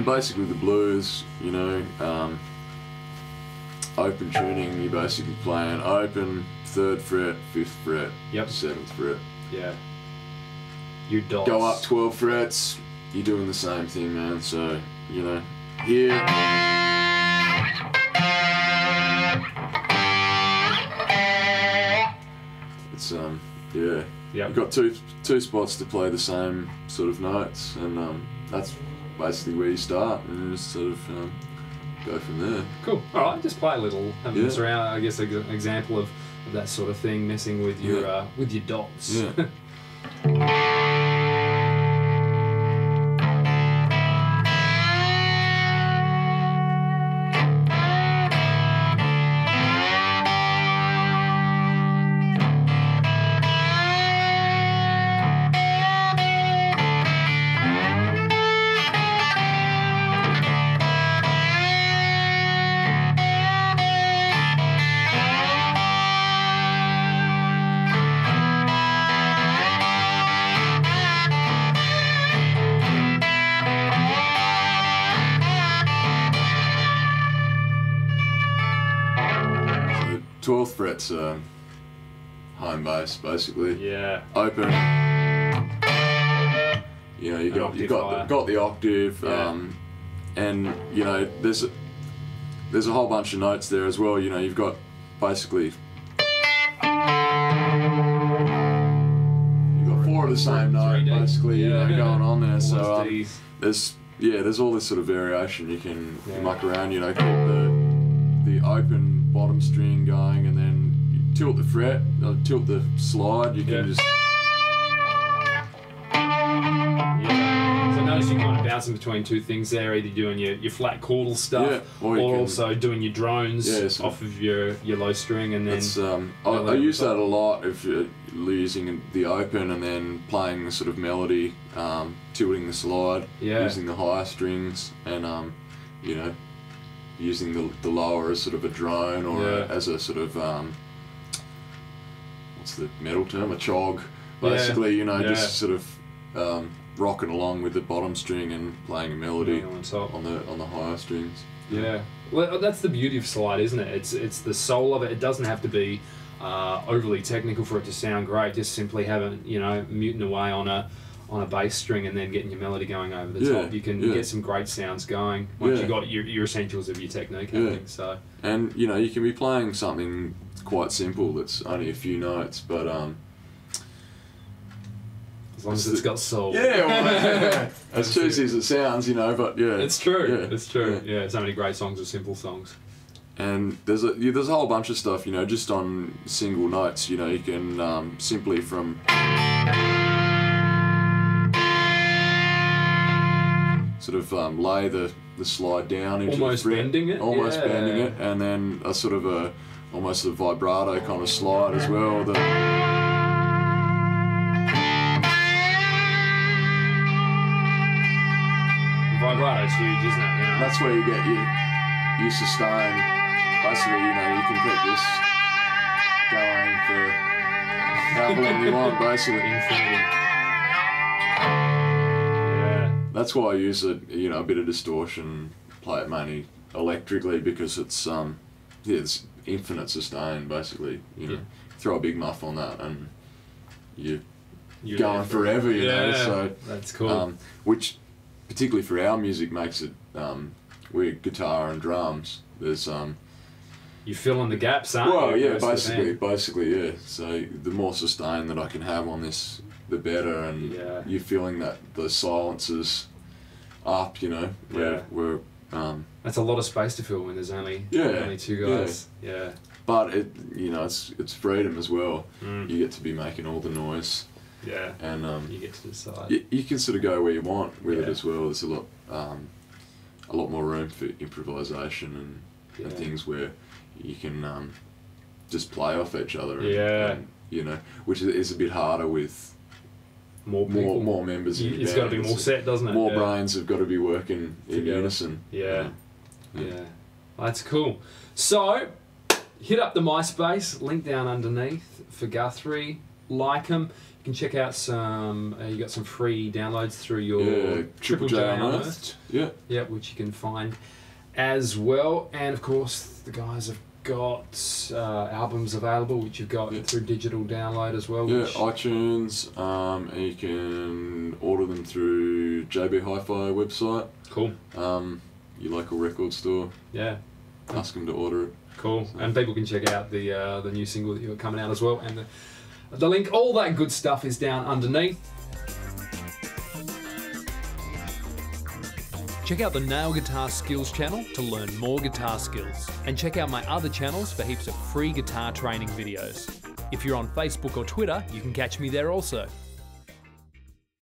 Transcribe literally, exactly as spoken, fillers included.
basically the blues, you know, um, open tuning, you're basically playing open, third fret, fifth fret, yep. seventh fret. Yeah. Your dots. Go up twelve frets, you're doing the same thing, man. So, you know, here. It's, um, yeah. Yep. You've got two two spots to play the same sort of notes, and um, that's basically where you start, and you just sort of um, go from there. Cool. All right, just play a little. Have Yeah. this around. I guess an example of, of that sort of thing, messing with your Yeah. uh, with your dots. Yeah. twelfth fret's uh, home bass, basically. Yeah. Open. You know, you got you got the, got the octave, Yeah. um, and you know, there's a, there's a whole bunch of notes there as well. You know, you've got basically you've got four of the same note, basically, you know, going on there. So um, there's yeah, there's all this sort of variation you can Yeah. muck around. You know, keep the the open bottom string going, and then you tilt the fret, uh, tilt the slide. You can Yeah. just Yeah. So notice you're kind of bouncing between two things there, either doing your, your flat chordal stuff, Yeah, or or, you can- also doing your drones Yeah, so- off of your, your low string, and then It's, um, I, No, I use no. that a lot if you're using the open and then playing the sort of melody, um, tilting the slide, Yeah. using the higher strings, and um, you know, using the the lower as sort of a drone or Yeah. a, as a sort of um, what's the metal term, a chog, basically. You know, Yeah. just sort of um, rocking along with the bottom string and playing a melody on top. on the on the higher strings. Yeah, well, that's the beauty of slide, isn't it? It's it's the soul of it. It doesn't have to be uh, overly technical for it to sound great. Just simply having, you know, muting away on a on a bass string and then getting your melody going over the Yeah, top. You can yeah. get some great sounds going once Yeah. you got your, your essentials of your technique. I Yeah. think so. And you know, you can be playing something quite simple that's only a few notes, but um, As long as it's got soul. yeah, well, as cheesy as it sounds, you know, but yeah, It's true. Yeah, It's true. yeah. Yeah. So many great songs are simple songs. And there's a yeah, there's a whole bunch of stuff, you know, just on single notes. You know, you can um, simply from sort of um, lay the, the slide down into Almost the fret, bending it? almost Yeah. bending it, and then a sort of a almost a vibrato kind of slide as well. The, Vibrato's huge, isn't it? You know? that's where you get your you sustain. Basically, you know, you can keep this going for however long you want, basically. Infinity. Yeah. That's why I use a you know a bit of distortion, play it mainly electrically, because it's um yeah, it's infinite sustain basically. You know, Yeah. throw a big muff on that and you're You're going there for- forever, you know. Yeah, So that's cool. um, which particularly for our music makes it um we're guitar and drums. There's um You fill in the gaps, aren't well you? yeah most of the basically time? basically yeah. So the more sustain that I can have on this, the better, and Yeah. you're feeling that the silences up, you know, where Yeah. where um That's a lot of space to fill when there's only Yeah, only two guys. Yeah. but it you know it's it's freedom as well. Mm. You get to be making all the noise, Yeah. and um You get to decide. you, you can sort of go where you want with it Yeah. as well. There's a lot um a lot more room for improvisation and, and Yeah. things where you can um just play off each other. And, Yeah. and, you know, which is, is a bit harder with More more people. more members. in You- your It's got to band. be more It's- set, doesn't it? More yeah. brains have got to be working in Together. unison. Yeah. Yeah. Yeah. That's cool. So, hit up the MySpace, link down underneath for Guthrie. like them, you can check out some. Uh, you got some free downloads through your Yeah, Triple J Unearthed. Yeah. Yeah, which you can find as well. And of course, the guys have got uh, albums available, which you've got yeah. through digital download as well. Yeah, which... iTunes, um, and you can order them through J B Hi-Fi website. Cool. Um, your local record store. Yeah. Ask them to order it. Cool. So. And people can check out the uh, the new single that you're coming out as well, and the, the link, all that good stuff is down underneath. Check out the Nail Guitar Skills channel to learn more guitar skills. And check out my other channels for heaps of free guitar training videos. If you're on Facebook or Twitter, you can catch me there also.